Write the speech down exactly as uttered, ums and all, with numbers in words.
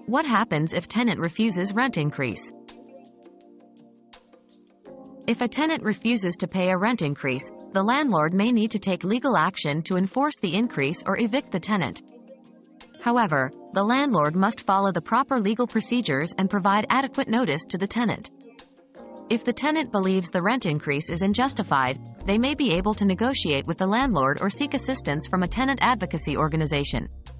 What happens if tenant refuses rent increase? If a tenant refuses to pay a rent increase, the landlord may need to take legal action to enforce the increase or evict the tenant. However, the landlord must follow the proper legal procedures and provide adequate notice to the tenant. If the tenant believes the rent increase is unjustified, they may be able to negotiate with the landlord or seek assistance from a tenant advocacy organization.